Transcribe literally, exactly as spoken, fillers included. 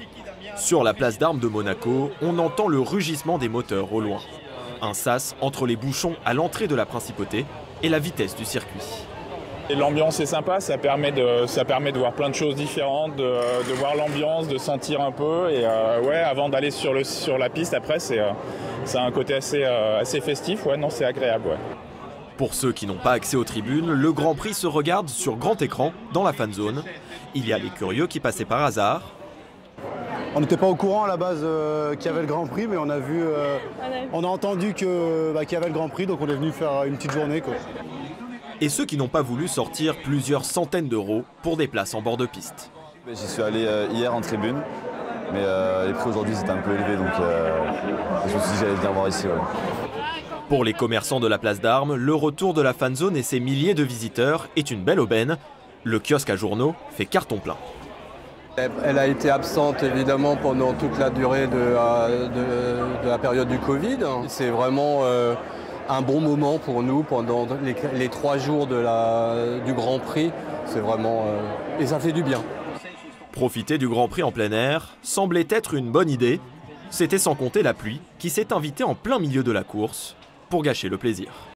Sur la place d'Armes de Monaco, on entend le rugissement des moteurs au loin. Un sas entre les bouchons à l'entrée de la Principauté et la vitesse du circuit. L'ambiance est sympa, ça permet, de, ça permet de voir plein de choses différentes, de, de voir l'ambiance, de sentir un peu. Et euh, ouais, avant d'aller sur, le, sur la piste, après, c'est euh, un côté assez, euh, assez festif. Ouais, non, c'est agréable. Ouais. Pour ceux qui n'ont pas accès aux tribunes, le Grand Prix se regarde sur grand écran dans la fan zone. Il y a les curieux qui passaient par hasard. On n'était pas au courant à la base euh, qu'il y avait le Grand Prix, mais on a vu, euh, on a entendu que, bah, qu'il y avait le Grand Prix, donc on est venu faire une petite journée, quoi. Et ceux qui n'ont pas voulu sortir plusieurs centaines d'euros pour des places en bord de piste. J'y suis allé euh, hier en tribune, mais euh, les prix aujourd'hui c'était un peu élevé, donc euh, je me suis dit que j'allais venir voir ici. Ouais. Pour les commerçants de la place d'Armes, le retour de la fan zone et ses milliers de visiteurs est une belle aubaine. Le kiosque à journaux fait carton plein. Elle a été absente évidemment pendant toute la durée de, de, de la période du Covid. C'est vraiment euh, un bon moment pour nous pendant les, les trois jours de la, du Grand Prix. C'est vraiment euh, et ça fait du bien. Profiter du Grand Prix en plein air semblait être une bonne idée. C'était sans compter la pluie qui s'est invitée en plein milieu de la course pour gâcher le plaisir.